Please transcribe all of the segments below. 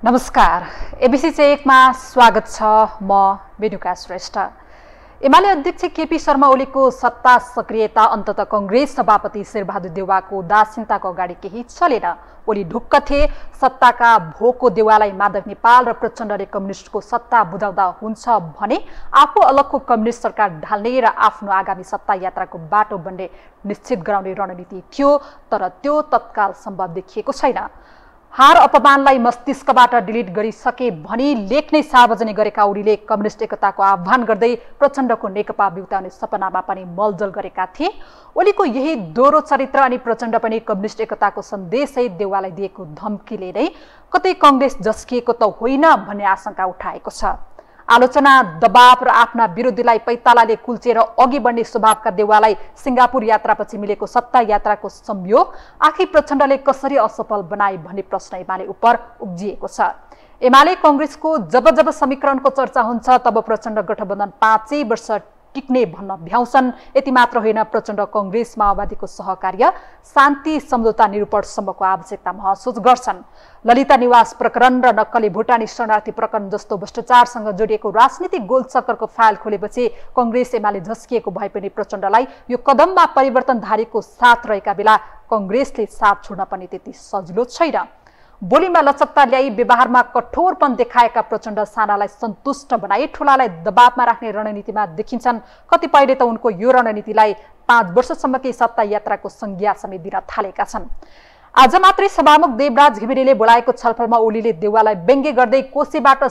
नमस्कार, एबीसी चेकमा स्वागत छ। म बेनुका श्रेष्ठ। एमाले अध्यक्ष केपी शर्मा ओलीको सत्ता सक्रियता अन्ततः कांग्रेस सभापति शेरबहादुर देउवाको उदासीनताको अगाडि केही चलेन। ओली ढुक्क थिए सत्ताका भोकको देउवालाई माधव नेपाल र प्रचण्डले कम्युनिस्टको सत्ता बुझाउँदा हुन्छ भने आफू अलगको कम्युनिस्ट सरकार ढाल्ने र आफ्नो आगामी सत्ता यात्राको बाटो बन्ने निश्चित गराउने रणनीति थियो, तर त्यो तत्काल सम्भव देखिएको छैन। हार अपमानलाई मस्तिष्कबाट डिलिट गरिसके भनी लेख नै सार्वजनिक गरेका ओलीले कम्युनिस्ट एकताको आह्वान गर्दै प्रचण्डको नेकपा बिउताउने सपनामा पनि मलजल गरेका थिए। ओलीको यही दोहोरो चरित्र अनि प्रचण्ड पनि कम्युनिस्ट एकताको सन्देशसहित देउवालाई दिएको धम्कीले नै कतै कांग्रेस जस्किएको त होइन भन्ने आशंका उठाएको छ। आलोचना, दबाव र आफ्ना विरोधीलाई पैतालाले कुल्चेर अघि बढ्ने स्वभावका देउवालाई सिंगापुर यात्रापछि मिलेको सत्ता यात्राको संयोग आखिर प्रचण्डले कसरी असफल बनाए भन्ने प्रश्न एमाले उप उब्जिएको छ। एमाले कांग्रेसको जब जब समीकरणको चर्चा हुन्छ तब प्रचण्ड गठबन्धन 5 वर्ष टिक्ने भन्न भ्याउँछन्। यति मात्र होइन, प्रचण्ड कांग्रेस माओवादीको सहकार्य शान्ति सम्झौता निरूपणसम्मको आवश्यकता महसुस गर्छन्। ललिता निवास प्रकरण र नक्कली भुटानी शरणार्थी प्रकरण जस्तो भ्रष्टाचारसँग जोडिएको राजनीतिक गोलचक्करको फाइल खोलेपछि कांग्रेस एमाले झस्किएको भए पनि प्रचण्डलाई यो कदममा परिवर्तनधारीको साथ रहेका बेला कांग्रेसले साथ छोड्न पनि त्यति सजिलो छैन। बोलीमा लचकता ल्याई व्यवहारमा कठोरपन देखाएका प्रचण्ड सानालाई सन्तुष्ट बनाई ठूलालाई दबावमा राख्ने रणनीतिमा देखिन्छन्। कतिपयले त उनको यो रणनीतिलाई 5 वर्षसम्मकै सत्ता यात्राको संज्ञा समेत दिन थालेका छन्। आज मात्रै सभामुख देवराज घिमिरेले बोलाएको छलफलमा ओलीले देउवालाई व्यङ्ग्य गर्दै कोशीबाट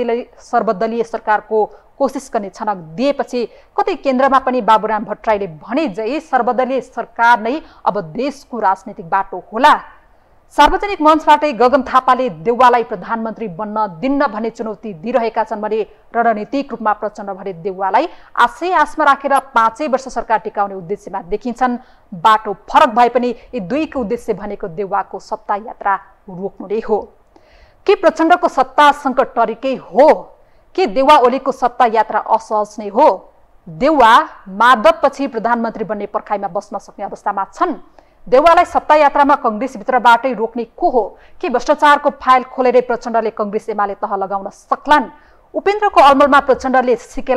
सर्वदलीय सरकारको कोसिस गर्ने छनक दिएपछि कतै केन्द्रमा पनि बाबुराम भट्टराईले भने जै सर्वदलीय सरकार नै अब देशको राजनीतिक बाटो होला। सार्वजनिक मञ्चबाटै गगन थापाले देउवालाई प्रधानमन्त्री बन्न दिन्न भन्ने चुनौती दिइरहेका छन् भने रणनीतिक रूपमा प्रचण्ड भने देउवालाई आशमा राखेर 5 वर्ष सरकार टिकाउने उद्देश्यमा देखिन्छन्। बाटो फरक भए पनि यी दुईको उद्देश्य भनेको देउवाको सत्ता यात्रा रोक्नु नै हो। के प्रचण्डको सत्ता सङ्कट टरेकै हो? के देउवा ओलीको सत्ता यात्रा असहज नै हो? देउवा माधवपछि प्रधानमन्त्री बन्ने पर्खाइमा बस्न सक्ने अवस्थामा छन्? देउवालाई सत्ता यात्रामा कांग्रेसभित्रबाटै रोक्ने को हो? के भ्रष्टाचारको फाइल खोलेरै प्रचण्डले कांग्रेस एमाले तह लगाउन सक्लान्? उपेन्द्रको अलमलमा प्रचण्डले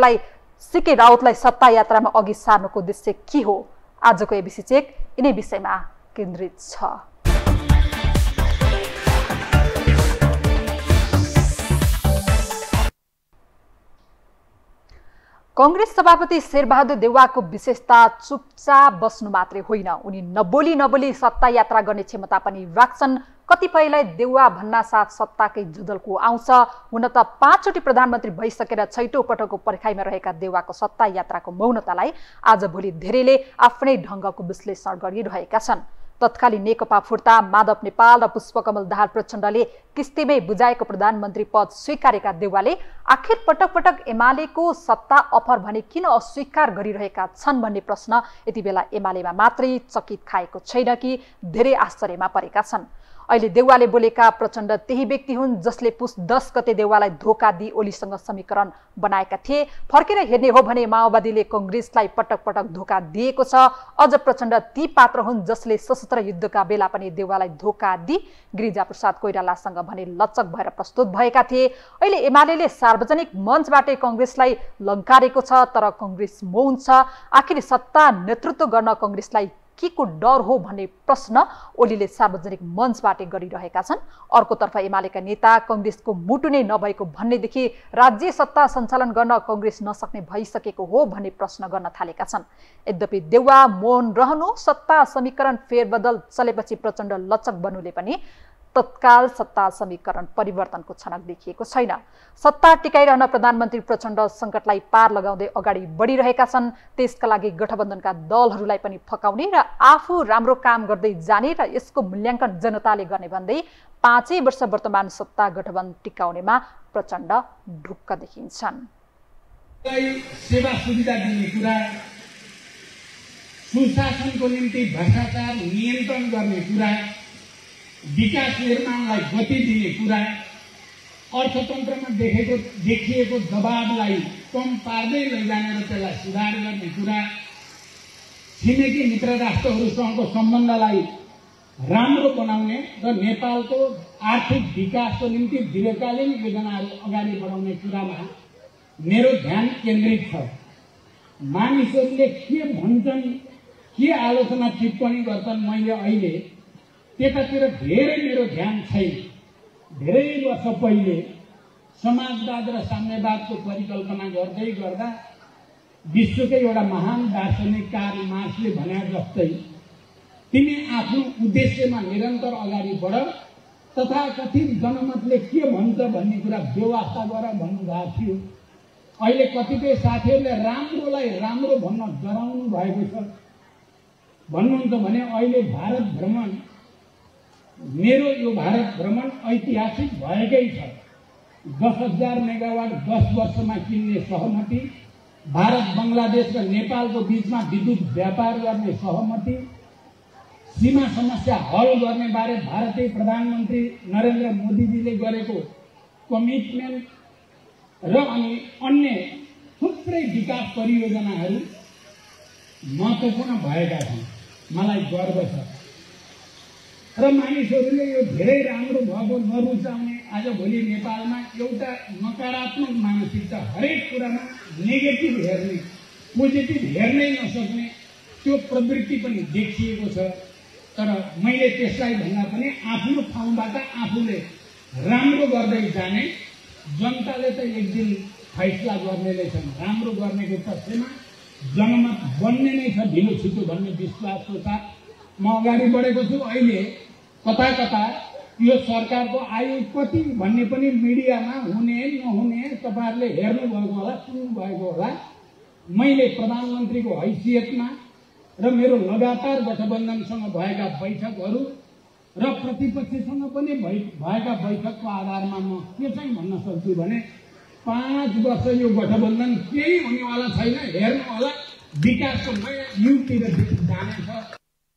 सिके राउतलाई सत्ता यात्रामा अघि सार्नुको उद्देश्य के हो? आजको एबीसी चेक यिनै विषयमा केन्द्रित छ। कांग्रेस सभापति शेरबहादुर देउवाको विशेषता चुपचाप बस्नु मात्रै होइन, उनी नबोली सत्ता यात्रा गर्ने क्षमता पनि राख्छन्। कतिपयलाई देउवा भन्नासाथ सत्ताकै जुदलको आउँछ। हुन त 5 चोटि प्रधानमन्त्री भइसकेर 6औं पटकको पर्खाइमा रहेका देउवाको सत्ता यात्राको मौनतालाई आजभोलि धेरैले आफ्नै ढङ्गको विश्लेषण गरिरहेका छन्। तत्कालीन नेकपा फुर्ता माधव नेपाल र पुष्पकमल दाहाल प्रचण्डले किस्तीमै बुझाएको प्रधानमन्त्री पद स्वीकारेका देउवाले आखिर पटक पटक एमालेको सत्ता अफर भने किन अस्वीकार गरिरहेका छन् भन्ने प्रश्न यति बेला एमालेमा मात्रै चकित खाएको छैन कि धेरै आश्चर्यमा परेका छन्। अहिले देउवाले बोलेका प्रचण्ड त्यही व्यक्ति हुन् जसले पुस 10 गते देउवालाई धोका दिई ओलीसँग समीकरण बनाएका थिए। फर्केर हेर्ने हो भने माओवादीले कांग्रेसलाई पटक पटक धोका दिएको छ। अझ प्रचण्ड ती पात्र हुन् जसले सशस्त्र युद्धका बेला पनि देउवालाई धोका दिई गिरिजाप्रसाद कोइरालासँग भने लचक भएर प्रस्तुत भएका थिए। अहिले एमालेले सार्वजनिक मञ्चबाटै कांग्रेसलाई लङ्कारेको छ, तर कांग्रेस मौन छ। आखिर सत्ता नेतृत्व गर्न कांग्रेसलाई के को डर हो भन्ने प्रश्न ओलीले सार्वजनिक मञ्चबाटै गरिरहेका छन्। अर्कोतर्फ एमालेका नेता कांग्रेसको मुटु नै नभएको भन्नेदेखि राज्य सत्ता सञ्चालन गर्न कांग्रेस नसक्ने भइसकेको हो भन्ने प्रश्न गर्न थालेका छन्। यद्यपि देउवा मौन रहनु, सत्ता समीकरण फेरबदल चलेपछि प्रचण्ड लचक बन्नुले पनि तत्काल सत्ता समीकरण परिवर्तनको छनक देखिएको छैन। सत्ता टिकाइरहन प्रधानमन्त्री प्रचण्ड सङ्कटलाई पार लगाउँदै अगाडि बढिरहेका छन्। त्यसका लागि गठबन्धनका दलहरूलाई पनि फकाउने र आफू राम्रो काम गर्दै जाने र यसको मूल्याङ्कन जनताले गर्ने भन्दै 5 वर्ष वर्तमान सत्ता गठबन्धन टिकाउनेमा प्रचण्ड ढुक्क देखिन्छन्। सेवा सुविधा दिने कुरा, सुशासनको निम्ति भ्रष्टाचार नियन्त्रण गर्ने कुरा, विकास निर्माणलाई गति दिने कुरा, अर्थतन्त्रमा देखिएको दबावलाई कम पार्दै लैजाने र त्यसलाई सुधार गर्ने कुरा, छिमेकी मित्र राष्ट्रहरूसँगको सम्बन्धलाई राम्रो बनाउने र नेपालको आर्थिक विकासको निम्ति दीर्घकालीन योजनाहरू अगाडि बढाउने कुरामा मेरो ध्यान केन्द्रित छ। मानिसहरूले के भन्छन्, के आलोचना टिप्पणी गर्छन्, मैले अहिले त्यतातिर धेरै मेरो ध्यान छैन। धेरै वर्ष पहिले समाजवाद र साम्यवादको परिकल्पना गर्दै गर्दा विश्वकै एउटा महान दार्शनिक कार्ल मार्क्सले भने जस्तै तिमी आफ्नो उद्देश्यमा निरन्तर अगाडि बढ, तथाकथित जनमतले के भन्छ भन्ने कुरा व्यवस्था गर भन्नुभएको थियो। अहिले कतिपय साथीहरूले राम्रोलाई राम्रो भन्न डराउनु भएको छ। भन्नुहुन्छ भने अहिले भारत भ्रमण, मेरो यो भारत भ्रमण ऐतिहासिक भएकै छ। 10,000 मेगावाट 10 वर्षमा किन्ने सहमति, भारत बङ्गलादेश र नेपालको बीचमा विद्युत व्यापार गर्ने सहमति, सीमा समस्या हल गर्ने बारे भारतीय प्रधानमन्त्री नरेन्द्र मोदीजीले गरेको कमिटमेन्ट र अनि अन्य थुप्रै विकास परियोजनाहरू महत्त्वपूर्ण भएका छन्। मलाई गर्व छ। र मानिसहरूले यो धेरै राम्रो भएको नरुचाउने आजभोलि नेपालमा एउटा नकारात्मक मानसिकता, हरेक कुरामा नेगेटिभ हेर्ने, पोजिटिभ हेर्नै नसक्ने त्यो प्रवृत्ति पनि देखिएको छ। तर मैले त्यसलाई भन्दा पनि आफ्नो ठाउँबाट आफूले राम्रो गर्दै जाने, जनताले त एक दिन फैसला गर्ने नै छन्। राम्रो गर्नेको पक्षमा जनमत बन्ने नै छ ढिलो छिटो भन्ने विश्वासको साथ म अगाडि बढेको छु। अहिले कता कता यो सरकारको आयु कति भन्ने पनि मिडियामा हुने नहुने तपाईहरुले हेर्नु भएको होला, सुन्नु भएको होला। मैले प्रधानमन्त्रीको हैसियतमा र मेरो लगातार गठबन्धनसँग भएका बैठकहरू र प्रतिपक्षसँग पनि भएका बैठकको आधारमा म के चाहिँ भन्न सक्छु भने 5 वर्ष यो गठबन्धन केही हुनेवाला छैन। हेर्नु होला, विकासको नयाँ युगतिर जानेछ।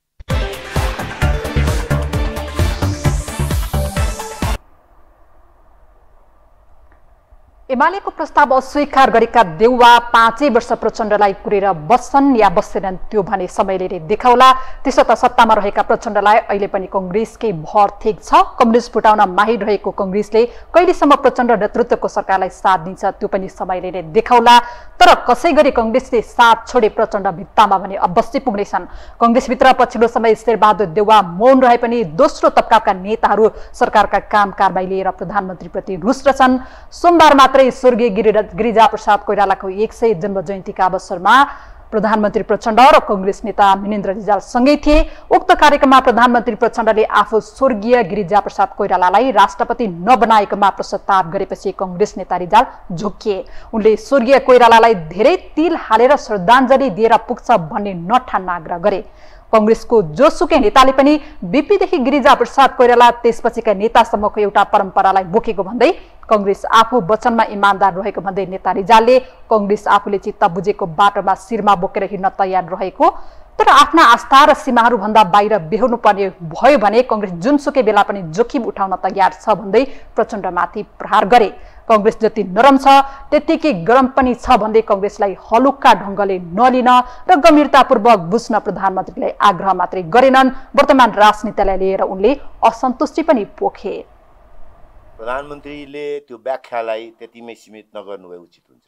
एमालेको प्रस्ताव अस्वीकार गरेका देउवा 5 वर्ष प्रचण्डलाई कुरेर बस्छन् या बस्दैनन् त्यो भने समयले नै देखाउला। त्यसो त सत्तामा रहेका प्रचण्डलाई अहिले पनि कांग्रेसकै भर ठेक छ। कम्युनिस्ट फुटाउन माहिर रहेको कांग्रेसले कहिलेसम्म प्रचण्ड नेतृत्वको सरकारलाई साथ दिन्छ त्यो पनि समयले नै देखाउला। तर कसैगरी कांग्रेसले साथ छोडे प्रचण्ड भित्तामा भने अवश्य पुग्नेछन्। कांग्रेसभित्र पछिल्लो समय शेरबहादुर देउवा मौन रहे पनि दोस्रो तबकाका नेताहरू सरकारका काम कारबाही लिएर प्रधानमन्त्रीप्रति रुष्ट छन्। सोमबार मात्रै स्वर्गीय गिरिजा प्रसाद कोइरालाको 100 जन्म जयन्तीका अवसरमा प्रधानमन्त्री प्रचण्ड र कांग्रेस नेता मिनेन्द्र रिजाल सँगै थिए। उक्त कार्यक्रममा प्रधानमन्त्री प्रचण्डले आफू स्वर्गीय गिरिजा प्रसाद कोइरालालाई राष्ट्रपति नबनाएकोमा प्रस्ताव गरेपछि कांग्रेस नेता रिजाल झोकिए। उनले स्वर्गीय कोइरालालाई धेरै तिल हालेर श्रद्धाञ्जली दिएर पुग्छ भन्ने नठान्न आग्रह गरे। कांग्रेसको जोसुकै नेताले पनि बीपीदेखि गिरिजा प्रसाद कोइराला त्यसपछिका नेतासम्मको एउटा परम्परालाई बोकेको भन्दै कांग्रेस आफू वचनमा इमानदार रहेको भन्दै नेता रिजालले कांग्रेस आफूले चित्त बुझेको बाटोमा शिरमा बोकेर हिँड्न तयार रहेको, तर आफ्ना आस्था र सीमाहरू भन्दा बाहिर बेहोर्नु पर्ने भयो भने कांग्रेस जुनसुकै बेला पनि जोखिम उठाउन तयार छ भन्दै प्रचण्डमाथि प्रहार गरे। कांग्रेस जति नरम छ त्यतिकै गरम पनि छ भन्दै कांग्रेसलाई हलुक्का ढंगले नलिन र गम्भीरतापूर्वक बुझ्न प्रधानमन्त्रीलाई आग्रह मात्रै गरेनन्। वर्तमान राजनीतिलाई लिएर उनले असन्तुष्टि पनि पोखे। प्रधानमन्त्रीले त्यो व्याख्यालाई त्यतिमै सीमित नगर्नु भए उचित हुन्छ।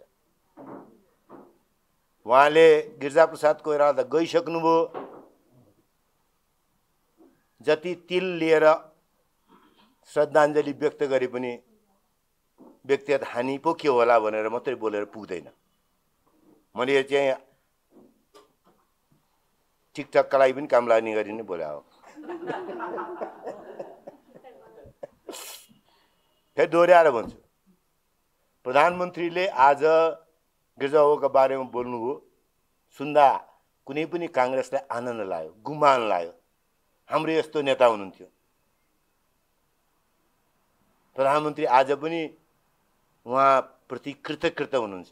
उहाँले गिरिजाप्रसाद कोइराला त गइसक्नुभयो, जति तिल लिएर श्रद्धाञ्जली व्यक्त गरे पनि व्यक्तिगत हानि पो के होला भनेर मात्रै बोलेर पुग्दैन। मैले चाहिँ टिकटकका लागि पनि काम लाग्ने गरी नै बोला हो। फेरि दोहोऱ्याएर भन्छु, प्रधानमन्त्रीले आज गिरिजाबाबुका बारेमा बोल्नुभयो, सुन्दा कुनै पनि कांग्रेसलाई आनन्द लाग्यो, गुमान लाग्यो। हाम्रो यस्तो नेता हुनुहुन्थ्यो। प्रधानमन्त्री आज पनि उहाँप्रति कृतज्ञ हुनुहुन्छ,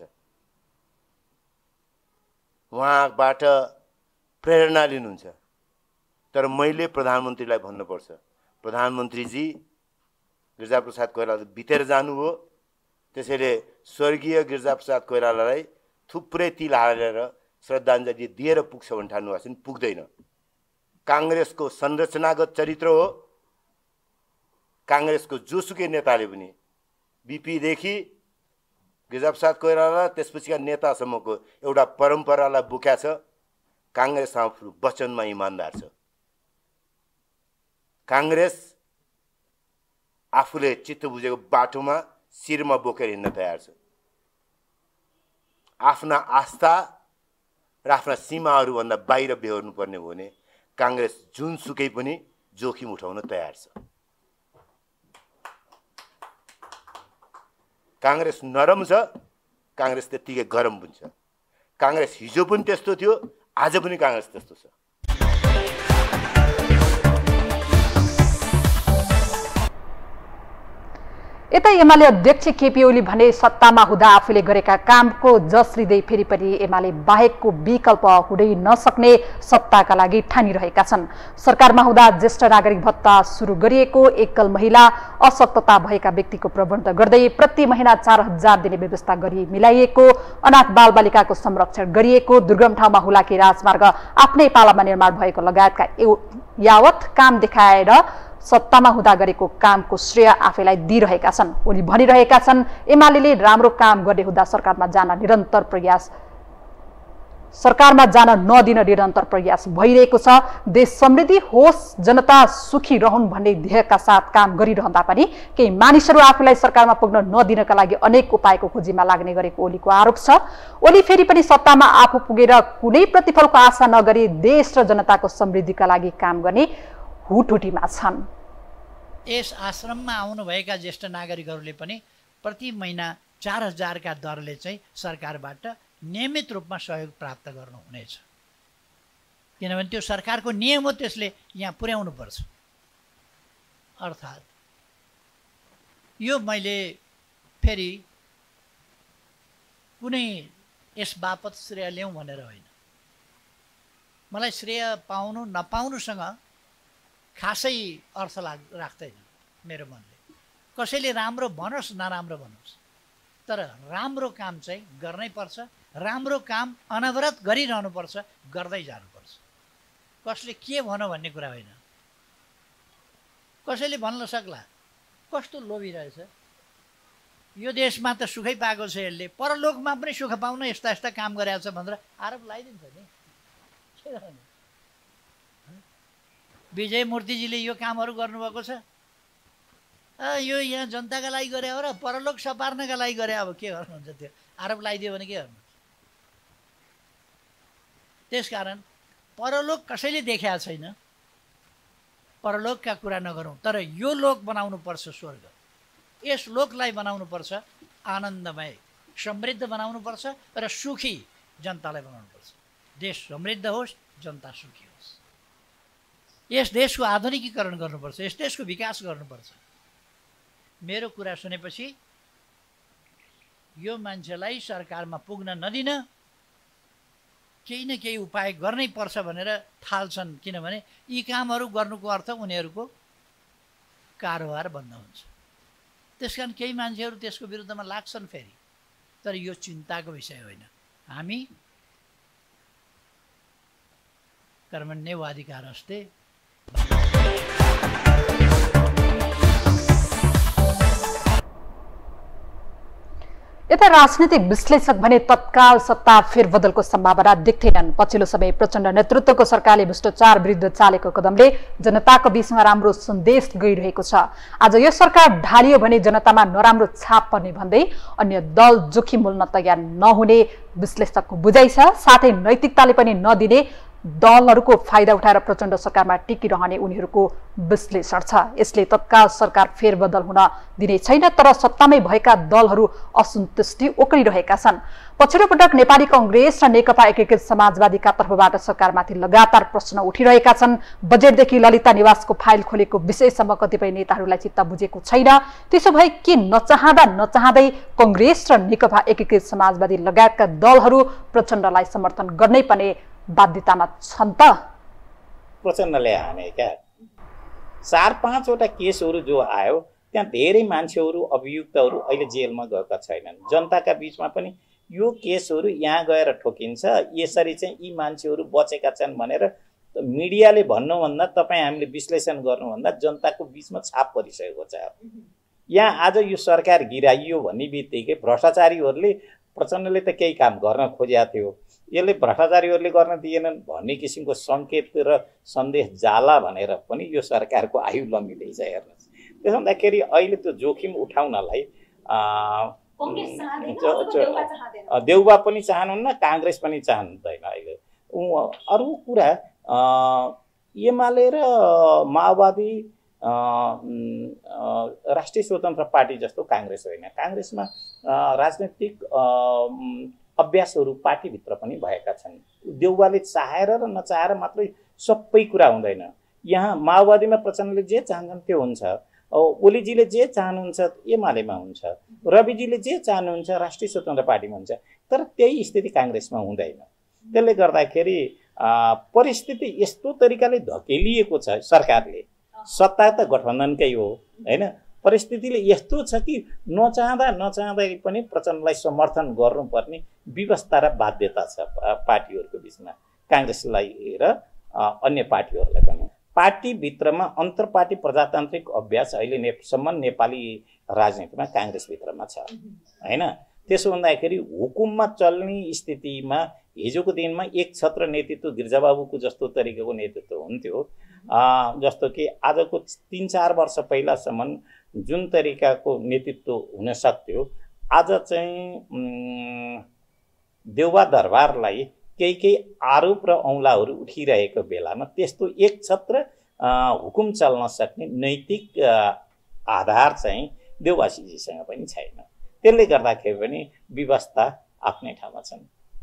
उहाँबाट प्रेरणा लिनुहुन्छ। तर मैले प्रधानमन्त्रीलाई भन्नुपर्छ, प्रधानमन्त्रीजी गिरिजाप्रसाद कोइराला बितेर जानुभयो, त्यसैले स्वर्गीय गिरिजाप्रसाद कोइरालालाई थुप्रै तिल हालेर श्रद्धाञ्जली दिएर पुग्छ भने ठान्नु भएको छ नि, पुग्दैन। काङ्ग्रेसको संरचनागत चरित्र हो। काङ्ग्रेसको जोसुकै नेताले पनि बीपीदेखि गिरिजाप्रसाद कोइराला त्यसपछिका नेतासम्मको एउटा परम्परालाई बोक्या छ। काङ्ग्रेस आफ्नो वचनमा इमान्दार छ। काङ्ग्रेस आफूले चित्त बुझेको बाटोमा शिरमा बोकेर हिँड्न तयार छ। आफ्ना आस्था र आफ्ना सीमाहरूभन्दा बाहिर बेहोर्नुपर्ने हो भने काङ्ग्रेस जुनसुकै पनि जोखिम उठाउन तयार छ। काङ्ग्रेस नरम छ, काङ्ग्रेस त्यत्तिकै गरम पनि छ। काङ्ग्रेस हिजो पनि त्यस्तो थियो, आज पनि काङ्ग्रेस त्यस्तो छ। यता एमाले अध्यक्ष केपी ओली भने सत्तामा हुँदा आफूले गरेका कामको जस लिँदै फेरि पनि एमाले बाहेकको विकल्प हुँदै नसक्ने सत्ताका लागि ठानिरहेका छन्। सरकारमा हुँदा ज्येष्ठ नागरिक भत्ता सुरु गरिएको, एकल महिला अशक्तता भएका व्यक्तिको प्रबन्ध गर्दै प्रति महिना 4000 दिने व्यवस्था गरी मिलाइएको, अनाथ बालबालिकाको संरक्षण गरिएको, दुर्गम ठाउँमा हुलाकी राजमार्ग आफ्नै पालामा निर्माण भएको लगायतका यावत काम देखाएर सत्तामा हुँदा गरेको कामको श्रेय आफैलाई दिइरहेका छन्। उनी भनिरहेका छन् एमाले राम्रो काम गर्ने हुँदा सरकारमा जान नदिन निरन्तर प्रयास भइरहेको छ। देश समृद्धि होस्, जनता सुखी रहन् भन्ने ध्येयका साथ काम गरिरहँदा पनि केही मानिसहरू आफूलाई सरकारमा पुग्न नदिनका लागि अनेक उपायको खोजीमा लाग्ने गरेको ओलीको आरोप छ। ओली फेरि पनि सत्तामा आफू पुगेर कुनै प्रतिफलको आशा नगरी देश र जनताको समृद्धिका लागि काम गर्ने हुटहुटीमा छन्। यस आश्रममा आउनुभएका ज्येष्ठ नागरिकहरूले पनि प्रति महिना 4000 का दरले चाहिँ सरकारबाट नियमित रूपमा सहयोग प्राप्त गर्नुहुनेछ। किनभने त्यो सरकारको नियम हो, त्यसले यहाँ पुर्याउनु पर्छ। अर्थात् यो मैले फेरि कुनै यस बापत श्रेय ल्याउँ भनेर होइन। मलाई श्रेय पाउनु नपाउनुसँग खासै अर्थ राख्दैन मेरो मनले। कसैले राम्रो भनोस् नराम्रो भनोस्, तर राम्रो काम चाहिँ गर्नै पर्छ। राम्रो काम अनवरत गरिरहनु पर्छ, गर्दै जानुपर्छ। कसले के भनौँ भन्ने कुरा होइन। कसैले भन्न सक्ला कस्तो लोभी रहेछ, यो देशमा त सुखै पाएको छ, यसले परलोकमा पनि सुख पाउन यस्ता यस्ता काम गरेको छ भनेर आरोप लगाइदिन्छ नि। विजय मूर्तिजीले यो कामहरू गर्नुभएको छ, यो यहाँ जनताका लागि गरे हो र परलोक सपार्नका लागि गरे, अब के गर्नुहुन्छ? त्यो आरोप लगाइदियो भने के गर्नु? त्यसकारण परलोक कसैले देखेका छैन, परलोकका कुरा नगरौँ, तर यो लोक बनाउनु पर्छ, स्वर्ग। यस लोकलाई बनाउनु पर्छ आनन्दमय, समृद्ध बनाउनु पर्छ र सुखी जनतालाई बनाउनु पर्छ। देश समृद्ध होस्, जनता सुखी होस्। यस देशको आधुनिकीकरण गर्नुपर्छ, यस देशको विकास गर्नुपर्छ। मेरो कुरा सुनेपछि यो मान्छेलाई सरकारमा पुग्न नदिन केही न केही उपाय गर्नै पर्छ भनेर थाल्छन्। किनभने यी कामहरू गर्नुको अर्थ उनीहरूको कारोबार बन्द हुन्छ। त्यसकारण केही मान्छेहरू त्यसको विरुद्धमा लाग्छन् फेरि। तर यो चिन्ताको विषय होइन। हामी कर्मण्येवाधिकारस्ते यता राजनीतिक विश्लेषक भने तत्काल सत्ता फेरबदलको सम्भावना देख्दैनन्। पछिल्लो समय प्रचण्ड नेतृत्वको सरकारले भ्रष्टाचार विरुद्ध चालेको कदमले जनताको बीचमा राम्रो सन्देश गइरहेको छ। आज यो सरकार ढालियो भने जनतामा नराम्रो छाप पर्ने भन्दै अन्य दल जोखिम मोल्न तयार नहुने विश्लेषकको बुझाइ छ। साथै नैतिकताले पनि नदिने दलहरूको फाइदा उठाएर प्रचण्ड सरकारमा टिकिरहने उनीहरूको विश्लेषण छ। यसले तत्काल सरकार फेरबदल हुन दिने छैन, तर सत्तामै भएका दलहरू असन्तुष्टि ओक्रिरहेका छन्। पछिल्लो पटक नेपाली कांग्रेस र नेकपा एकीकृत समाजवादीका तर्फबाट सरकारमाथि लगातार प्रश्न उठिरहेका छन्। बजेटदेखि ललिता निवासको फाइल खोलेको विषयसम्म कतिपय नेताहरूलाई चित्त बुझेको छैन। त्यसो भए के नचाहँदै कांग्रेस र नेकपा एकीकृत समाजवादी लगायतका दलहरू प्रचण्डलाई समर्थन गर्नै पर्ने बाध्यतामा छन् त? प्रचण्डले हाने क्या 4-5 वटा केसहरू जो आयो, त्यहाँ धेरै मान्छेहरू अभियुक्तहरू अहिले जेलमा गएका छैनन्। जनताका बीचमा पनि यो केसहरू यहाँ गएर ठोकिन्छ, यसरी चाहिँ यी मान्छेहरू बचेका छन् भनेर मिडियाले भन्नुभन्दा तपाईँ हामीले विश्लेषण गर्नुभन्दा जनताको बिचमा छाप परिसकेको छ। यहाँ आज यो सरकार गिराइयो भन्ने बित्तिकै भ्रष्टाचारीहरूले प्रचण्डले त केही काम गर्न खोजेको थियो, यसले भ्रष्टाचारीहरूले गर्न दिएनन् भन्ने किसिमको सङ्केत र सन्देश जाला भनेर पनि यो सरकारको आयु लम्बिँदैछ। हेर्नुहोस्, त्यसो हुँदाखेरि अहिले त्यो जोखिम उठाउनलाई देउबा पनि चाहनुहुन्न, काङ्ग्रेस पनि चाहनुहुँदैन। अहिले अरू कुरा एमाले र माओवादी राष्ट्रिय स्वतन्त्र पार्टी जस्तो काङ्ग्रेस होइन। काङ्ग्रेसमा राजनैतिक अभ्यासहरू पार्टीभित्र पनि भएका छन्। देउबाले चाहेर र नचाहेर मात्रै सबै कुरा हुँदैन। यहाँ माओवादीमा प्रचण्डले जे चाहन्छन् त्यो हुन्छ, ओलीजीले जे चाहनुहुन्छ एमालेमा हुन्छ, रविजीले जे चाहनुहुन्छ राष्ट्रिय स्वतन्त्र पार्टीमा हुन्छ। तर त्यही स्थिति काङ्ग्रेसमा हुँदैन। त्यसले गर्दाखेरि परिस्थिति यस्तो तरिकाले धकेलिएको छ सरकारले। सत्ता त गठबन्धनकै हो होइन। परिस्थितिले यस्तो छ कि नचाहँदै पनि प्रचण्डलाई समर्थन गर्नुपर्ने व्यवस्था र बाध्यता छ पार्टीहरूको बिचमा, काङ्ग्रेसलाई र अन्य पार्टीहरूलाई पनि। पार्टीभित्रमा अन्तर्पार्टी प्रजातान्त्रिक अभ्यास अहिले नेपाली राजनीतिमा काङ्ग्रेसभित्रमा छ होइन। त्यसो हुँदाखेरि हुकुममा चल्ने स्थितिमा हिजोको दिनमा एक छत्र नेतृत्व गिरिजाबाबुको जस्तो तरिकाको नेतृत्व हुन्थ्यो, जस्तो कि आजको 3-4 वर्ष पहिलासम्म जुन तरिकाको नेतृत्व हुन सक्थ्यो, आज चाहिँ देउबा दरबारलाई केही आरोप र औँलाहरू उठिरहेको बेलामा त्यस्तो एक छत्र हुकुम चल्न सक्ने नैतिक आधार चाहिँ देउबासीजीसँग पनि छैन। त्यसले गर्दाखेरि पनि व्यवस्था आफ्नै ठाउँमा छन्।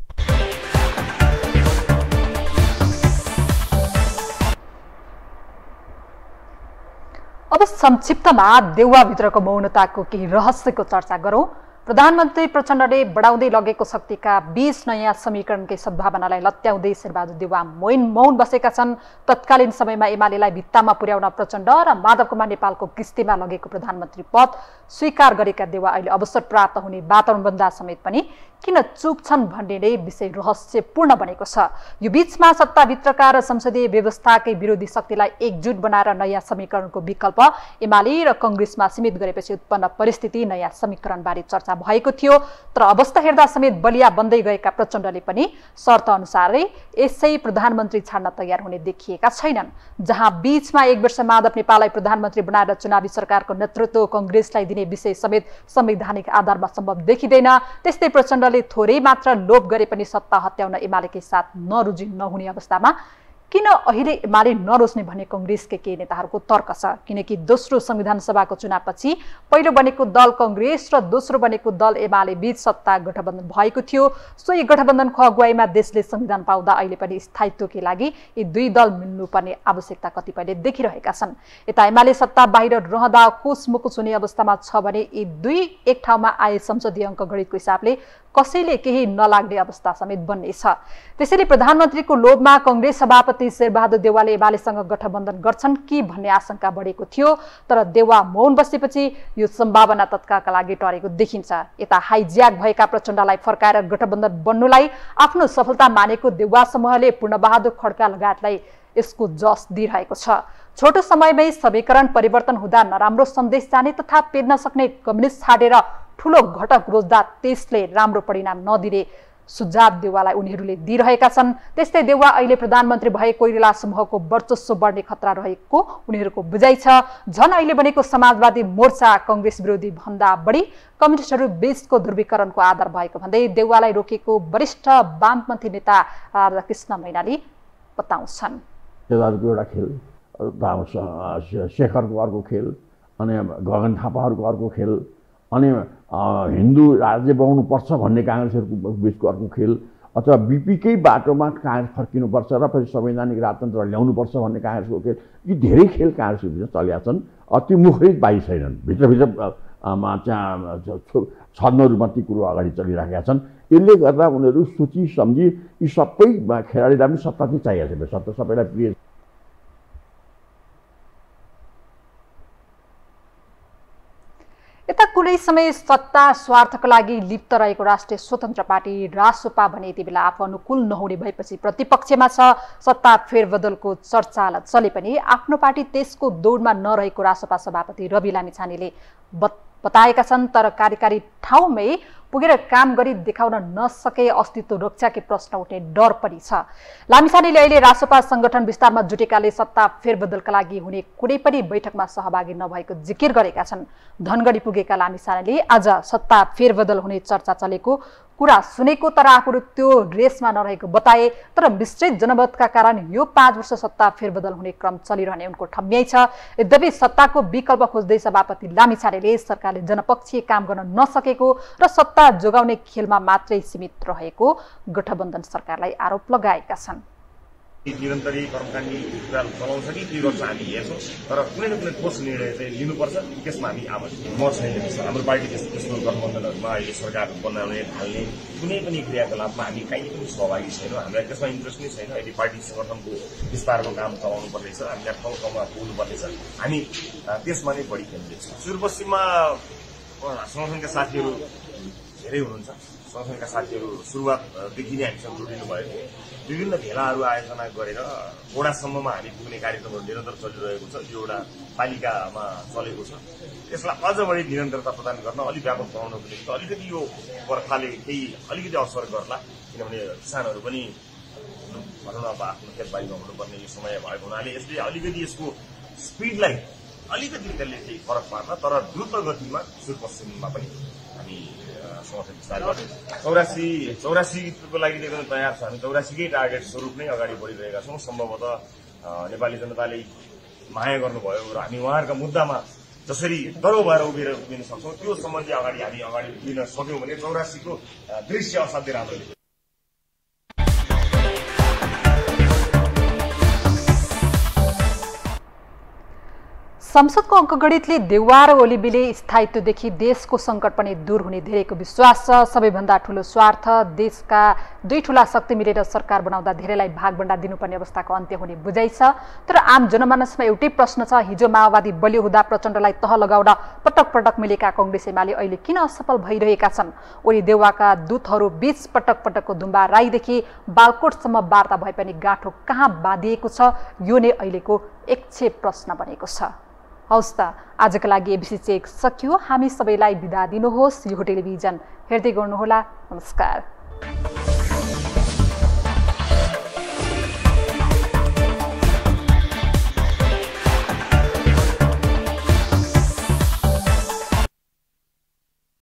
अब संक्षिप्तमा देउवाभित्रको मौनताको केही रहस्यको चर्चा गरौँ। प्रधानमन्त्री प्रचण्डले बढाउँदै लगेको शक्तिका 20 नयाँ समीकरणकै सद्भावनालाई लत्याउँदै शेरबहादुर देउवा मौन बसेका छन्। तत्कालीन समयमा एमालेलाई भित्तामा पुर्याउन प्रचण्ड र माधव कुमार नेपालको किस्तीमा लगेको प्रधानमन्त्री पद स्वीकार गरेका देउवा अहिले अवसर प्राप्त हुने वातावरण बन्दा समेत पनि किन चुप छन् भन्ने नै विषय रहस्यपूर्ण बनेको छ। यो बीचमा सत्ताभित्रका र संसदीय व्यवस्थाकै विरोधी शक्तिलाई एकजुट बनाएर नयाँ समीकरणको विकल्प एमाले र कांग्रेसमा सीमित गरेपछि उत्पन्न परिस्थिति नयाँ समीकरणबारे चर्चा भएको थियो। तर अवस्था हेर्दा समेत बलिया बन्दै गएका प्रचण्डले पनि शर्त अनुसारै यसै प्रधानमन्त्री छाड्न तयार हुने देखिएका छैनन्। जहाँ बीचमा एक वर्ष माधव नेपाललाई प्रधानमन्त्री बनाएर चुनावी सरकारको नेतृत्व कांग्रेसलाई दिने विषय समेत संवैधानिक आधारमा सम्भव देखिँदैन, त्यस्तै प्रचण्डले थोरै मात्र लोभ गरे पनि सत्ता हत्याउन एमालेकै साथ नरुझी नहुने अवस्थामा किन अहिले एमाले नरोज्ने भन्ने कांग्रेसकै केही नेताहरूको तर्क छ। किनकि दोस्रो संविधान सभाको चुनावपछि पहिलो बनेको दल कांग्रेस र दोस्रो बनेको दल एमाले बीच सत्ता गठबन्धन भएको थियो। सोही गठबन्धनको अगुवाईमा देशले संविधान पाउँदा अहिले पनि स्थायित्वकै लागि यी दुई दल मिल्नुपर्ने आवश्यकता कतिपयले देखिरहेका छन्। यता एमाले सत्ता बाहिर रहँदा कोसमुकुस हुने अवस्थामा छ भने यी दुई एक ठाउँमा आए संसदीय अङ्क गणितको हिसाबले कसैले केही नलाग्ने अवस्था समेत बन्नेछ। त्यसैले प्रधानमन्त्रीको लोभमा कांग्रेस सभापति शेरबहादुर देउवाले एमालेसँग गठबन्धन गर्छन् कि भन्ने आशंका बढेको थियो। तर देउवा मौन बसेपछि यो सम्भावना तत्कालका लागि टरेको देखिन्छ। यता हाइज्याक भएका प्रचण्डलाई फर्काएर गठबन्धन बन्नुलाई आफ्नो सफलता मानेको देउवा समूहले पूर्णबहादुर खड्का लगायतलाई यसको जस दिइरहेको छ। छोटो समयमै समीकरण परिवर्तन हुँदा नराम्रो सन्देश जाने तथा पेर्न सक्ने कम्युनिस्ट छाडेर ठूलो घटक रोज्दा त्यसले राम्रो परिणाम नदिने सुझाव देउवालाई उनीहरूले दिइरहेका छन्। त्यस्तै देउवा अहिले प्रधानमन्त्री भए कोइराला समूहको वर्चस्व बढ्ने खतरा रहेको उनीहरूको बुझाइ छ। झन् अहिले बनेको समाजवादी मोर्चा कांग्रेस विरोधी भन्दा बढी कम्युनिस्टहरू बीचको ध्रुवीकरणको आधार भएको भन्दै देउवालाई रोकेको वरिष्ठ वामपन्थी नेता राधाकृष्ण मैनाली बताउँछन्। एउटा खेल, शेखरको अर्को खेल, अनि गगन थापाहरूको अर्को खेल, अनि हिन्दू राज्य बनाउनुपर्छ भन्ने काङ्ग्रेसहरूको बिचको अर्को खेल, अथवा बिपीकै बाटोमा काङ्ग्रेस फर्किनुपर्छ र फेरि संवैधानिक राजतन्त्र ल्याउनुपर्छ भन्ने काङ्ग्रेसको खेल, यी धेरै खेल काङ्ग्रेसको बिचमा चलेका छन्। ती मुखरित बाहिर छैनन्, भित्रभित्र छद्म रूपमा ती कुरो अगाडि चलिरहेका छन्। यसले गर्दा उनीहरू सोची सम्झी यी सबै खेलाडीलाई पनि सत्ता चाहिँ चाहिएको छ, सत्ता सबैलाई प्रिय। यता कुनै कुनै समय सत्ता स्वार्थका लागि लिप्त रहेको राष्ट्रिय स्वतन्त्र पार्टी रासोपा भने यति बेला आफू अनुकूल नहुने भएपछि प्रतिपक्षमा छ। सत्ता फेरबदलको चर्चा चले पनि आफ्नो पार्टी त्यसको दौडमा नरहेको रासोपा सभापति रवि लामिछानेले बताएका छन्। तर कार्यकारी ठाउँमै पुगेर काम गरी देखाउन नसके अस्तित्व रक्षाकै प्रश्न उठ्ने डर पनि छ। लामिछानेले अहिले रासोपा संगठन विस्तारमा जुटेकाले सत्ता फेरबदलका लागि हुने कुनै पनि बैठकमा सहभागी नभएको जिकिर गरेका छन्। धनगढी पुगेका लामिछानेले आज सत्ता फेरबदल हुने चर्चा चलेको कुरा सुनेको तर आफूहरू त्यो रेसमा नरहेको बताए। तर मिश्रित जनमतका कारण यो 5 वर्ष सत्ता फेरबदल हुने क्रम चलिरहने उनको ठम्याइ छ। यद्यपि सत्ताको विकल्प खोज्दै सभापति लामिछानेले सरकारले जनपक्षीय काम गर्न नसकेको र सत्ता जोगाउने खेलमा मात्रै सीमित रहेको गठबन्धन सरकारलाई आरोप लगाएका छन्। निरन्तरै कर्मकाण्डी कुरा चलाउँछ कि के गर्छ हामी हेर्छौँ, तर कुनै न कुनै ठोस निर्णय चाहिँ लिनुपर्छ। त्यसमा हामी म छैन। हाम्रो पार्टी त्यस्तो गठबन्धनहरूमा अहिले सरकार बनाउने थाल्ने कुनै पनि क्रियाकलापमा हामी कहीँ पनि सहभागी छैनौँ। हामीलाई त्यसमा इन्ट्रेस्ट नै छैन। अहिले पार्टी संगठनको विस्तारको काम चलाउनु पर्नेछ, हामीलाई ठाउँ ठाउँमा पुग्नु पर्नेछ। हामी त्यसमा नै बढी केन्द्रित छौँ। सुदूरपश्चिममा संगठनका साथीहरू धेरै हुनुहुन्छ। संगठनका साथीहरू सुरुवातदेखि नै हामीसँग जोडिनु भएको विभिन्न भेलाहरू आयोजना गरेर वडासम्ममा हामी पुग्ने कार्यक्रमहरू निरन्तर चलिरहेको छ। यो एउटा पालिकामा चलेको छ। यसलाई अझ बढी निरन्तरता प्रदान गर्न अलिक व्यापक बनाउनको निम्ति अलिकति यो बर्खाले केही अलिकति असर गर्ला। किनभने किसानहरू पनि भनौँ न अब आफ्नो खेतबारीमा हुनुपर्ने यो समय भएको हुनाले यसले अलिकति यसको स्पिडलाई अलिकति त्यसले केही फरक पार्छ। तर द्रुत गतिमा सुदूरपश्चिममा पनि हामी समर्थन विस्तार गर्छौँ। 84 लागि एकदमै तयार छ। हामी 84कै टार्गेट स्वरूप नै अगाडि बढिरहेका छौँ। सम्भवतः नेपाली जनताले माया गर्नुभयो र हामी उहाँहरूका मुद्दामा जसरी दरो भएर उभिन सक्छौँ त्यो सम्बन्धी हामी अगाडि उभिन सक्यौँ भने 84को दृश्य असाध्यै राम्रो देखिन्छ। संसदको अङ्कगणितले देउवा र ओलिबीले स्थायित्वदेखि देशको सङ्कट पनि दूर हुने धेरैको विश्वास छ। सबैभन्दा ठूलो स्वार्थ देशका दुई ठूला शक्ति मिलेर सरकार बनाउँदा धेरैलाई भागभण्डा दिनुपर्ने अवस्थाको अन्त्य हुने बुझाइ छ। तर आम जनमानसमा एउटै प्रश्न छ, हिजो माओवादी बलियो हुँदा प्रचण्डलाई तह लगाउन पटक पटक मिलेका कांग्रेस एमाले अहिले किन असफल भइरहेका छन्? ओली देउवाका दूतहरू बीच पटक पटकको दुम्बा राईदेखि बालकोटसम्म वार्ता भए पनि गाँठो कहाँ बाँधिएको छ? यो नै अहिलेको एकछेप प्रश्न बनेको छ। हवस् त, आजका लागि एबिसी चेक सकियो। हामी सबैलाई बिदा दिनुहोस्। यो टेलिभिजन हेर्दै गर्नुहोला। नमस्कार।